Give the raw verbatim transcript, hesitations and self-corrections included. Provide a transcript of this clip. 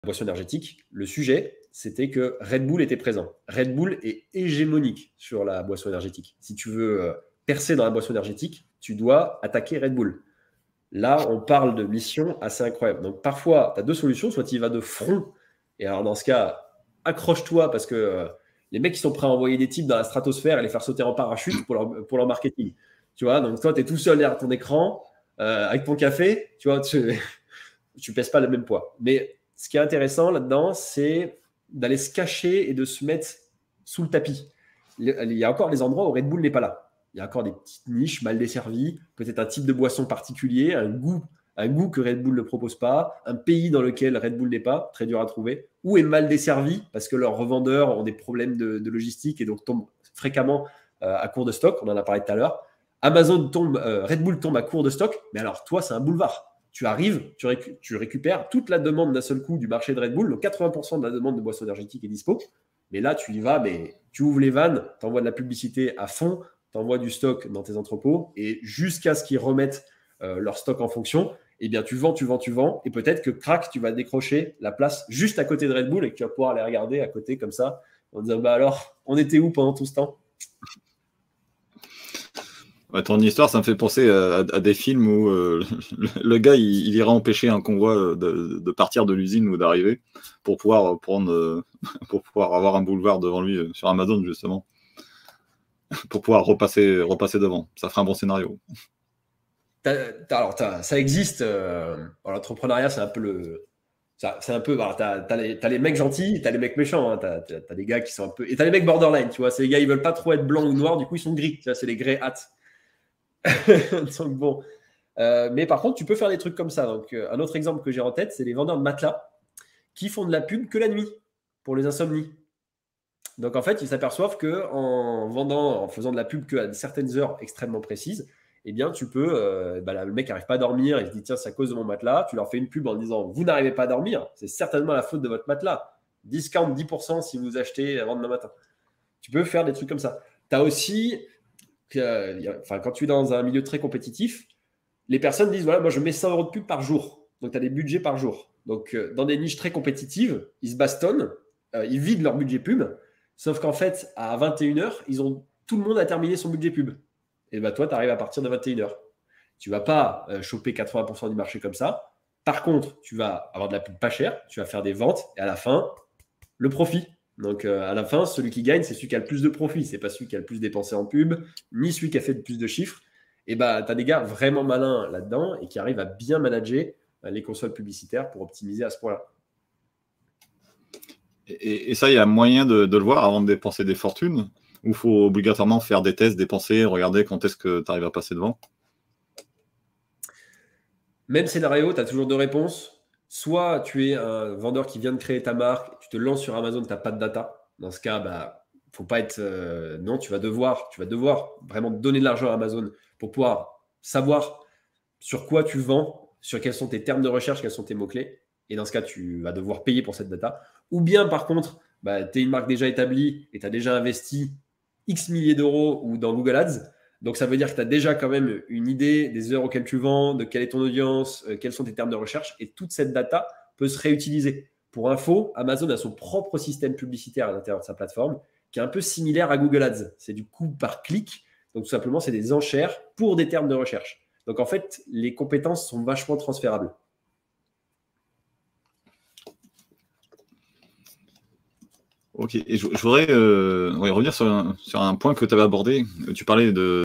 boisson énergétique. Le sujet, c'était que Red Bull était présent. Red Bull est hégémonique sur la boisson énergétique. Si tu veux euh, percer dans la boisson énergétique, tu dois attaquer Red Bull. Là, on parle de mission assez incroyable. Donc, parfois, tu as deux solutions. Soit tu y vas de front. Et alors, dans ce cas, accroche-toi parce que euh, les mecs, ils sont prêts à envoyer des types dans la stratosphère et les faire sauter en parachute pour leur, pour leur marketing. Tu vois, donc toi, tu es tout seul derrière ton écran euh, avec ton café. Tu vois, tu ne pèses pas le même poids. Mais ce qui est intéressant là-dedans, c'est d'aller se cacher et de se mettre sous le tapis. Il y a encore des endroits où Red Bull n'est pas là. Il y a encore des petites niches mal desservies, peut-être un type de boisson particulier, un goût, un goût que Red Bull ne propose pas, un pays dans lequel Red Bull n'est pas, très dur à trouver, ou est mal desservi parce que leurs revendeurs ont des problèmes de, de logistique et donc tombent fréquemment euh, à court de stock. On en a parlé tout à l'heure. Amazon tombe, euh, Red Bull tombe à court de stock, mais alors toi, c'est un boulevard. Tu arrives, tu, récu- tu récupères toute la demande d'un seul coup du marché de Red Bull, donc quatre-vingts pour cent de la demande de boissons énergétiques est dispo. Mais là, tu y vas, mais tu ouvres les vannes, tu envoies de la publicité à fond, tu envoies du stock dans tes entrepôts et jusqu'à ce qu'ils remettent euh, leur stock en fonction, eh bien, tu vends, tu vends, tu vends et peut-être que crac, tu vas décrocher la place juste à côté de Red Bull et que tu vas pouvoir aller regarder à côté comme ça en disant bah alors, on était où pendant tout ce temps? Ouais, ton histoire, ça me fait penser à, à des films où euh, le, le gars, il, il ira empêcher un convoi de, de partir de l'usine ou d'arriver pour pouvoir prendre, euh, pour pouvoir avoir un boulevard devant lui euh, sur Amazon, justement, pour pouvoir repasser, repasser devant. Ça ferait un bon scénario. T'as- t'as- alors, t'as- ça existe. Euh, dans l'entrepreneuriat, c'est un peu le. ça- C'est un peu. Alors, t'as, t'as les, t'as les mecs gentils, et t'as les mecs méchants. Hein, t'as, t'as, t'as des gars qui sont un peu. Et t'as les mecs borderline, tu vois. C'est les gars, ils veulent pas trop être blancs ou noirs, du coup, ils sont gris. Tu vois, c'est les grey hats. Donc, bon. Euh, mais par contre, tu peux faire des trucs comme ça. Donc, euh, un autre exemple que j'ai en tête, c'est les vendeurs de matelas qui font de la pub que la nuit pour les insomnies. Donc, en fait, ils s'aperçoivent que en vendant, en faisant de la pub qu'à certaines heures extrêmement précises, eh bien, tu peux, euh, bah, là, le mec n'arrive pas à dormir, il se dit, tiens, c'est à cause de mon matelas. Tu leur fais une pub en disant, vous n'arrivez pas à dormir, c'est certainement la faute de votre matelas. Discount dix pour cent si vous achetez avant demain matin. Tu peux faire des trucs comme ça. Tu as aussi, euh, y a- enfin, quand tu es dans un milieu très compétitif, les personnes disent, voilà, moi, je mets cent euros de pub par jour. Donc, tu as des budgets par jour. Donc, euh, dans des niches très compétitives, ils se bastonnent, euh, ils vident leur budget pub. Sauf qu'en fait, à vingt et une heures, ils ont, tout le monde a terminé son budget pub. Et bah, toi, tu arrives à partir de vingt et une heures. Tu ne vas pas euh, choper quatre-vingts pour cent du marché comme ça. Par contre, tu vas avoir de la pub pas chère, tu vas faire des ventes et à la fin, le profit. Donc, euh, à la fin, celui qui gagne, c'est celui qui a le plus de profit. C'est pas celui qui a le plus dépensé en pub, ni celui qui a fait le plus de chiffres. Et bah, tu as des gars vraiment malins là-dedans et qui arrivent à bien manager euh, les consoles publicitaires pour optimiser à ce point-là. Et, et ça, il y a moyen de, de le voir avant de dépenser des fortunes, ou il faut obligatoirement faire des tests, dépenser, regarder quand est-ce que tu arrives à passer devant? Même scénario, tu as toujours deux réponses. Soit tu es un vendeur qui vient de créer ta marque, tu te lances sur Amazon, tu n'as pas de data. Dans ce cas, bah, faut pas être. Euh, non, tu vas devoir, tu vas devoir vraiment donner de l'argent à Amazon pour pouvoir savoir sur quoi tu vends, sur quels sont tes termes de recherche, quels sont tes mots-clés. Et dans ce cas, tu vas devoir payer pour cette data. Ou bien, par contre, bah, tu es une marque déjà établie et tu as déjà investi X milliers d'euros ou dans Google Ads. Donc, ça veut dire que tu as déjà quand même une idée des heures auxquelles tu vends, de quelle est ton audience, euh, quels sont tes termes de recherche. Et toute cette data peut se réutiliser. Pour info, Amazon a son propre système publicitaire à l'intérieur de sa plateforme qui est un peu similaire à Google Ads. C'est du coût par clic. Donc, tout simplement, c'est des enchères pour des termes de recherche. Donc, en fait, les compétences sont vachement transférables. Ok, et je, je voudrais euh, ouais, revenir sur un, sur un point que tu avais abordé. Tu parlais de,